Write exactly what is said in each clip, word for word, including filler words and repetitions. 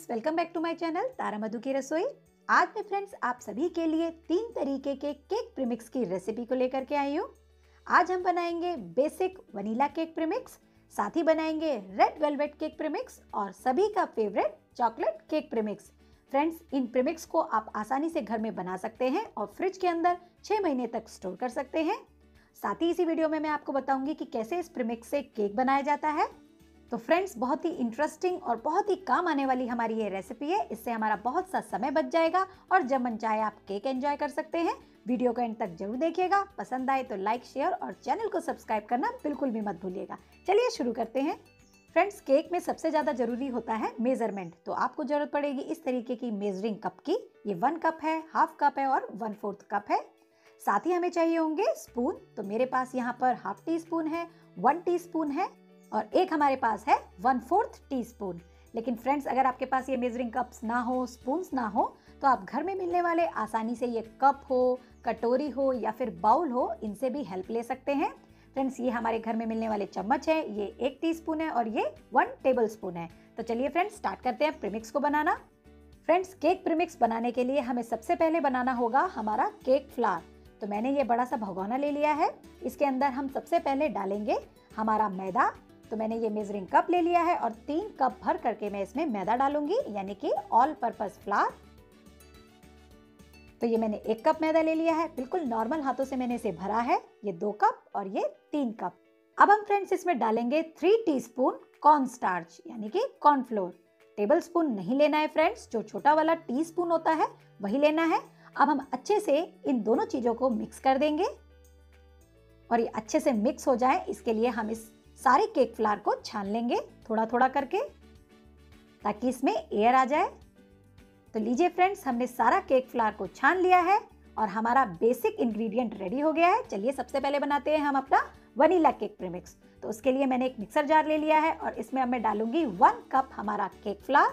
Welcome back to my channel Tara Madhu की रसोई। आज मैं फ्रेंड्स आप सभी के लिए तीन तरीके के केक प्रीमिक्स की रेसिपी को लेकर के आई हूँ। आज हम बनाएंगे बेसिक वनीला केक प्रीमिक्स, साथ ही बनाएंगे रेड वेलवेट केक प्रीमिक्स और सभी का favourite chocolate cake premix. Friends, इन प्रीमिक्स को आप आसानी से घर में बना सकते हैं और फ्रिज के अंदर छह महीने तक स्टोर कर सकते हैं। साथ ही इसी वीडियो में मैं आपको बताऊंगी कि कैसे इस प्रीमिक्स से केक बनाया जाता है। तो फ्रेंड्स, बहुत ही इंटरेस्टिंग और बहुत ही काम आने वाली हमारी ये रेसिपी है। इससे हमारा बहुत सा समय बच जाएगा और जब मन चाहे आप केक एंजॉय कर सकते हैं। वीडियो को एंड तक जरूर देखिएगा। पसंद आए तो लाइक, शेयर और चैनल को सब्सक्राइब करना बिल्कुल भी मत भूलिएगा। चलिए शुरू करते हैं। फ्रेंड्स, केक में सबसे ज्यादा जरूरी होता है मेजरमेंट, तो आपको जरूरत पड़ेगी इस तरीके की मेजरिंग कप की। ये वन कप है, हाफ कप है और वन फोर्थ कप है। साथ ही हमें चाहिए होंगे स्पून, तो मेरे पास यहाँ पर हाफ टी स्पून है, वन टी स्पून है और एक हमारे पास है वन फोर्थ टी स्पून। लेकिन फ्रेंड्स, अगर आपके पास ये मेजरिंग कप्स ना हो, स्पून्स ना हो, तो आप घर में मिलने वाले आसानी से ये कप हो, कटोरी हो या फिर बाउल हो, इनसे भी हेल्प ले सकते हैं। फ्रेंड्स, ये हमारे घर में मिलने वाले चम्मच है, ये एक टीस्पून है और ये वन टेबल स्पून है। तो चलिए फ्रेंड्स, स्टार्ट करते हैं प्रीमिक्स को बनाना। फ्रेंड्स, केक प्रीमिक्स बनाने के लिए हमें सबसे पहले बनाना होगा हमारा केक फ्लावर। तो मैंने ये बड़ा सा भगोना ले लिया है। इसके अंदर हम सबसे पहले डालेंगे हमारा मैदा। तो मैंने ये मेजरिंग कप ले लिया है और तीन कप भर करके मैं इसमें मैदा डालूंगी, यानी कि ऑल पर्पस फ्लावर। तो ये मैंने एक कप मैदा ले लिया है, बिल्कुल नॉर्मल हाथों से मैंने इसे भरा है। ये दो कप और ये तीन कप। अब हम फ्रेंड्स इसमें डालेंगे थ्री टीस्पून कॉर्न स्टार्च, यानी कि कॉर्नफ्लोर। टेबल स्पून नहीं लेना है फ्रेंड्स, जो छोटा वाला टी स्पून होता है वही लेना है। अब हम अच्छे से इन दोनों चीजों को मिक्स कर देंगे और ये अच्छे से मिक्स हो जाए, इसके लिए हम इस सारे केक फ्लावर को छान लेंगे थोड़ा थोड़ा करके, ताकि इसमें एयर आ जाए। तो लीजिए फ्रेंड्स, हमने सारा केक फ्लावर को छान लिया है और हमारा बेसिक इंग्रेडिएंट रेडी हो गया है। चलिए सबसे पहले बनाते हैं हम अपना वनीला केक प्रीमिक्स। तो उसके लिए मैंने एक मिक्सर जार ले लिया है और इसमें अब मैं डालूंगी वन कप हमारा केक फ्लावर।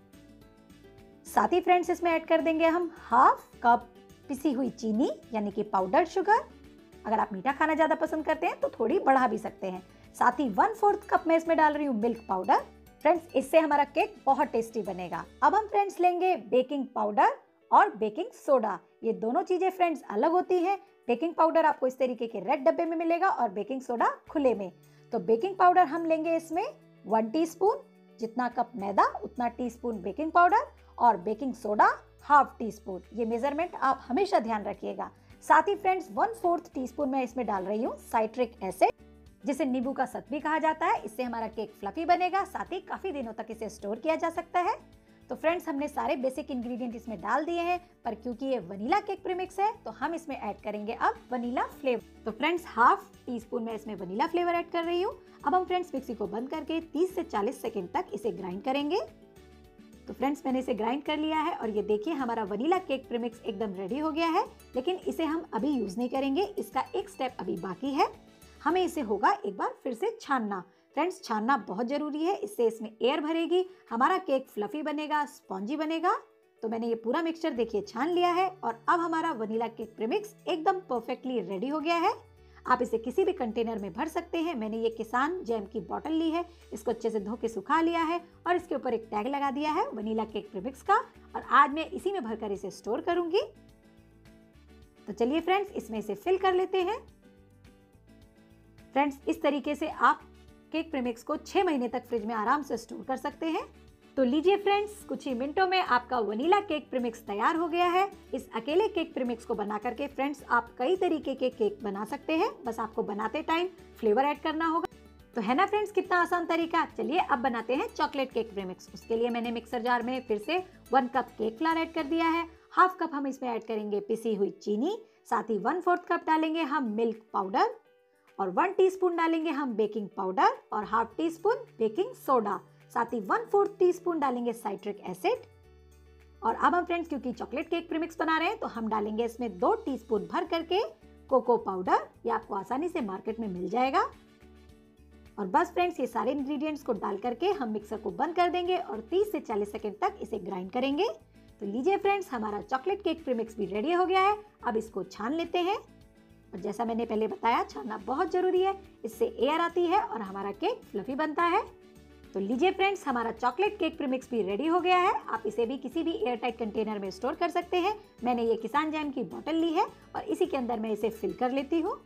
साथ ही फ्रेंड्स इसमें ऐड कर देंगे हम हाफ कप पिसी हुई चीनी, यानी कि पाउडर शुगर। अगर आप मीठा खाना ज्यादा पसंद करते हैं तो थोड़ी बढ़ा भी सकते हैं। साथ ही वन फोर्थ कप में इसमें डाल रही हूँ मिल्क पाउडर। फ्रेंड्स, इससे हमारा केक बहुत टेस्टी बनेगा। अब हम फ्रेंड्स लेंगे बेकिंग पाउडर और बेकिंग सोडा। ये दोनों चीजें फ्रेंड्स अलग होती हैं। बेकिंग पाउडर आपको इस तरीके के रेड डब्बे में मिलेगा और बेकिंग सोडा खुले में। तो बेकिंग पाउडर हम लेंगे इसमें वन टीस्पून, जितना कप मैदा उतना टीस्पून बेकिंग पाउडर, और baking soda half teaspoon. ये मेजरमेंट आप हमेशा ध्यान रखिएगा। साथ ही friends one fourth teaspoon मैं इसमें डाल रही हूँ साइट्रिक एसिड, जिसे नींबू का सत भी कहा जाता है। इससे हमारा केक फ्लफी बनेगा, साथ ही काफी दिनों तक इसे स्टोर किया जा सकता है। तो फ्रेंड्स, हमने सारे बेसिक इंग्रेडिएंट इसमें डाल दिए हैं, पर क्योंकि ये वनीला केक प्रीमिक्स है तो हम इसमें ऐड करेंगे अब वनीला फ्लेवर। तो फ्रेंड्स, हाफ टी स्पून मैं इसमें वनीला फ्लेवर ऐड कर रही हूँ। अब हम फ्रेंड्स मिक्सी को बंद करके तीस से चालीस सेकेंड तक इसे ग्राइंड करेंगे। तो फ्रेंड्स, मैंने इसे ग्राइंड कर लिया है और ये देखिए हमारा वनीला केक प्रीमिक्स एकदम रेडी हो गया है। लेकिन इसे हम अभी यूज नहीं करेंगे, इसका एक स्टेप अभी बाकी है। हमें इसे होगा एक बार फिर से छानना। फ्रेंड्स, छानना बहुत जरूरी है, इससे इसमें एयर भरेगी, हमारा केक फ्लफी बनेगा, स्पॉन्जी बनेगा। तो मैंने ये पूरा मिक्सचर देखिए छान लिया है और अब हमारा वनीला केक प्रीमिक्स एकदम परफेक्टली रेडी हो गया है। आप इसे किसी भी कंटेनर में भर सकते हैं। मैंने ये किसान जैम की बोतल ली है, इसको अच्छे से धो के सुखा लिया है और इसके ऊपर एक टैग लगा दिया है वनीला केक प्रीमिक्स का, और आज मैं इसी में भरकर इसे स्टोर करूंगी। तो चलिए फ्रेंड्स, इसमें इसे फिल कर लेते हैं। फ्रेंड्स, इस तरीके से आप केक प्रीमिक्स को छह महीने तक फ्रिज में आराम से स्टोर कर सकते हैं। तो लीजिए फ्रेंड्स, कुछ ही मिनटों में आपका वनीला केक प्रीमिक्स तैयार हो गया है। इस अकेले केक प्रीमिक्स को बना करके फ्रेंड्स आप कई तरीके के केक बना सकते हैं, बस आपको बनाते टाइम फ्लेवर ऐड करना होगा। तो है ना फ्रेंड्स, कितना आसान तरीका। चलिए अब बनाते हैं चॉकलेट केक प्रीमिक्स। उसके लिए मैंने मिक्सर जार में फिर से one cup cake flour add कर दिया है। हाफ कप हम इसमें ऐड करेंगे पिसी हुई चीनी, साथ ही वन फोर्थ कप डालेंगे हम मिल्क पाउडर और वन टीस्पून डालेंगे हम बेकिंग पाउडर और half teaspoon baking soda, साथ ही वन फोर्थ टी स्पून डालेंगे साइट्रिक एसिड। और अब हम फ्रेंड्स क्योंकि चॉकलेट केक प्रीमिक्स बना रहे हैं तो हम डालेंगे इसमें दो टीस्पून भर करके कोको पाउडर। ये आपको आसानी से मार्केट में मिल जाएगा। और बस फ्रेंड्स, ये सारे इंग्रेडिएंट्स को डाल करके हम मिक्सर को बंद कर देंगे और तीस से चालीस सेकंड तक इसे ग्राइंड करेंगे। तो लीजिए फ्रेंड्स, हमारा चॉकलेट केक प्रीमिक्स भी रेडी हो गया है। अब इसको छान लेते हैं और जैसा मैंने पहले बताया, छानना बहुत जरूरी है, इससे एयर आती है और हमारा केक फ्लफी बनता है। तो लीजिए फ्रेंड्स, हमारा चॉकलेट केक प्रीमिक्स भी रेडी हो गया है। आप इसे भी किसी भी एयर टाइट कंटेनर में स्टोर कर सकते हैं। मैंने ये किसान जैम की बोतल ली है और इसी के अंदर मैं इसे फिल कर लेती हूँ।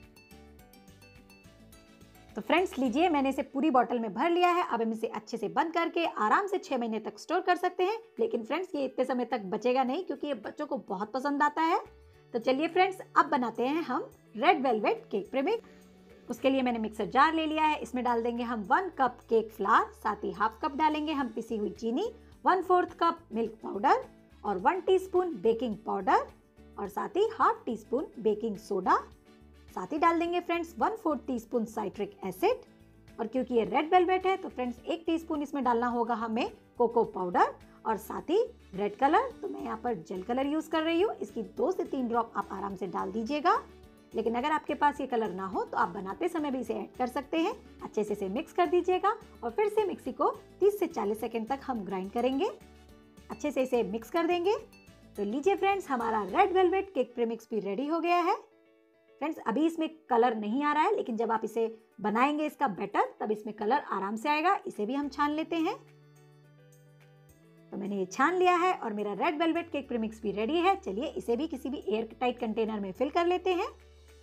तो फ्रेंड्स लीजिए, मैंने इसे पूरी बोतल में भर लिया है। अब हम इसे अच्छे से बंद करके आराम से छह महीने तक स्टोर कर सकते हैं। लेकिन फ्रेंड्स, ये इतने समय तक बचेगा नहीं क्योंकि ये बच्चों को बहुत पसंद आता है। तो चलिए फ्रेंड्स, अब बनाते हैं हम रेड वेलवेट केक प्रीमिक्स। उसके लिए मैंने मिक्सर जार ले लिया है। इसमें डाल देंगे हम वन कप केक फ्लावर, साथ ही हाफ कप डालेंगे हम पिसी हुई चीनी, one fourth cup milk powder और वन टीस्पून बेकिंग पाउडर और साथ ही half teaspoon baking soda. साथ ही डाल देंगे friends one fourth teaspoon citric acid. और क्योंकि ये रेड वेलवेट है तो फ्रेंड्स एक टीस्पून इसमें डालना होगा हमें कोको पाउडर और साथ ही रेड कलर। तो मैं यहाँ पर जेल कलर यूज कर रही हूँ। इसकी दो से तीन ड्रॉप आप आराम से डाल दीजिएगा। लेकिन अगर आपके पास ये कलर ना हो तो आप बनाते समय भी इसे ऐड कर सकते हैं। अच्छे से इसे मिक्स कर दीजिएगा और फिर से मिक्सी को तीस से चालीस सेकंड तक हम ग्राइंड करेंगे। अच्छे से इसे मिक्स कर देंगे। तो लीजिए फ्रेंड्स, हमारा रेड वेलवेट केक प्रीमिक्स भी रेडी हो गया है। फ्रेंड्स, अभी इसमें कलर नहीं आ रहा है, लेकिन जब आप इसे बनाएंगे इसका बैटर, तब इसमें कलर आराम से आएगा। इसे भी हम छान लेते हैं। तो मैंने ये छान लिया है और मेरा रेड वेलवेट केक प्रीमिक्स भी रेडी है। चलिए इसे भी किसी भी एयर टाइट कंटेनर में फिल कर लेते हैं।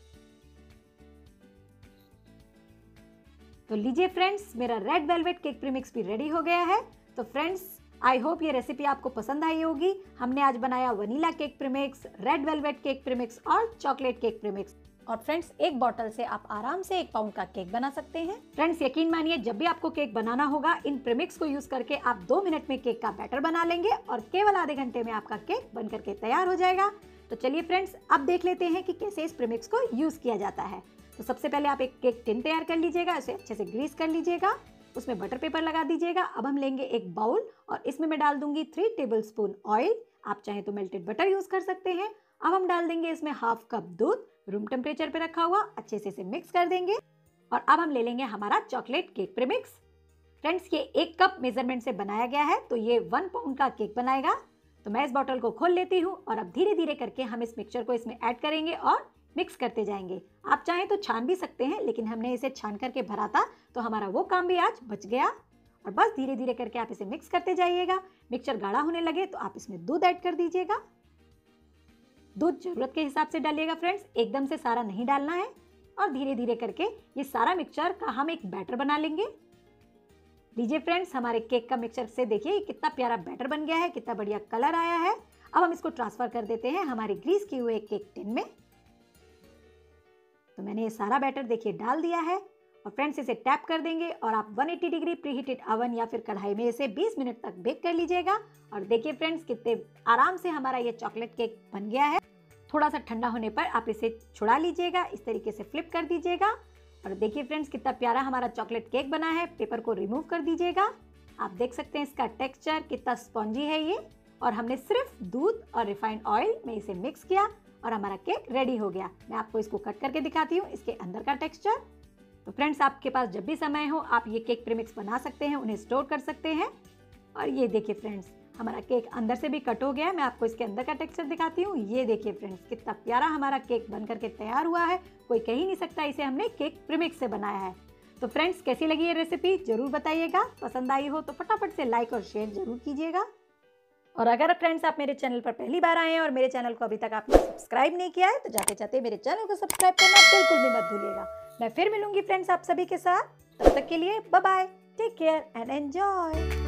तो लीजिए फ्रेंड्स, मेरा रेड वेलवेट केक प्रीमिक्स भी रेडी हो गया है। तो फ्रेंड्स, आई होप ये रेसिपी आपको पसंद आई होगी। हमने आज बनाया vanilla cake premix, red velvet cake premix और चॉकलेट केक प्रीमिक्स। और फ्रेंड्स, एक बोतल से आप आराम से एक पाउंड का केक बना सकते हैं। फ्रेंड्स, यकीन मानिए, जब भी आपको केक बनाना होगा, इन प्रीमिक्स को यूज करके आप दो मिनट में केक का बैटर बना लेंगे और केवल आधे घंटे में आपका केक बन करके तैयार हो जाएगा। तो चलिए फ्रेंड्स, अब देख लेते हैं कि कैसे इस प्रीमिक्स को यूज किया जाता है। तो सबसे पहले आप एक केक टिन तैयार कर लीजिएगा। इसे अच्छे से ग्रीस कर लीजिएगा, उसमें बटर पेपर लगा दीजिएगा। अब हम लेंगे एक बाउल और इसमें मैं डाल दूंगी थ्री टेबल स्पून ऑयल। आप चाहें तो मेल्टेड बटर यूज कर सकते हैं। अब हम डाल देंगे इसमें हाफ कप दूध, रूम टेम्परेचर पे रखा हुआ। अच्छे से इसे मिक्स कर देंगे और अब हम ले लेंगे हमारा चॉकलेट केक प्रीमिक्स। फ्रेंड्स, ये एक कप मेजरमेंट से बनाया गया है, तो ये वन पाउंड का केक बनाएगा। तो मैं इस बॉटल को खोल लेती हूँ और अब धीरे धीरे करके हम इस मिक्सचर को इसमें ऐड करेंगे और मिक्स करते जाएंगे। आप चाहें तो छान भी सकते हैं, लेकिन हमने इसे छान करके भरा था तो हमारा वो काम भी आज बच गया। और बस धीरे धीरे करके आप इसे मिक्स करते जाइएगा। मिक्सचर गाढ़ा होने लगे तो आप इसमें दूध ऐड कर दीजिएगा। दूध जरूरत के हिसाब से डालिएगा फ्रेंड्स, एकदम से सारा नहीं डालना है। और धीरे धीरे करके ये सारा मिक्सचर का हम एक बैटर बना लेंगे। लीजिए फ्रेंड्स, हमारे केक का मिक्सचर से देखिए कितना प्यारा बैटर बन गया है, कितना बढ़िया कलर आया है। अब हम इसको ट्रांसफर कर देते हैं हमारे ग्रीस किए हुए केक टिन में। तो मैंने ये सारा बैटर देखिए डाल दिया है और फ्रेंड्स इसे टैप कर देंगे और आप एक सौ अस्सी डिग्री प्रीहीटेड अवन या फिर कढ़ाई में इसे बीस मिनट तक बेक कर लीजिएगा। और देखिए फ्रेंड्स, कितने आराम से हमारा ये चॉकलेट केक बन गया है। थोड़ा सा ठंडा होने पर आप इसे छुड़ा लीजिएगा, इस तरीके से फ्लिप कर दीजिएगा। और देखिए फ्रेंड्स, कितना प्यारा हमारा चॉकलेट केक बना है। पेपर को रिमूव कर दीजिएगा। आप देख सकते हैं इसका टेक्सचर कितना स्पॉन्जी है ये। और हमने सिर्फ दूध और रिफाइंड ऑयल में इसे मिक्स किया और हमारा केक रेडी हो गया। मैं आपको इसको कट करके दिखाती हूँ, इसके अंदर का टेक्सचर। तो फ्रेंड्स, आपके पास जब भी समय हो आप ये केक प्रीमिक्स बना सकते हैं, उन्हें स्टोर कर सकते हैं। और ये देखिए फ्रेंड्स, हमारा केक अंदर से भी कट हो गया है। मैं आपको इसके अंदर का टेक्सचर दिखाती हूँ। ये देखिए फ्रेंड्स, कितना प्यारा हमारा केक बन करके तैयार हुआ है। कोई कह ही नहीं सकता इसे हमने केक प्रीमिक्स से बनाया है। तो फ्रेंड्स, कैसी लगी ये रेसिपी जरूर बताइएगा। पसंद आई हो तो फटाफट से लाइक और शेयर जरूर कीजिएगा। और अगर फ्रेंड्स आप मेरे चैनल पर पहली बार आए हैं और मेरे चैनल को अभी तक आपने सब्सक्राइब नहीं किया है तो जाते जाते मेरे चैनल को सब्सक्राइब करना बिल्कुल भी मत भूलिएगा। मैं फिर मिलूंगी फ्रेंड्स आप सभी के साथ। तब तक के लिए bye bye, take care and enjoy.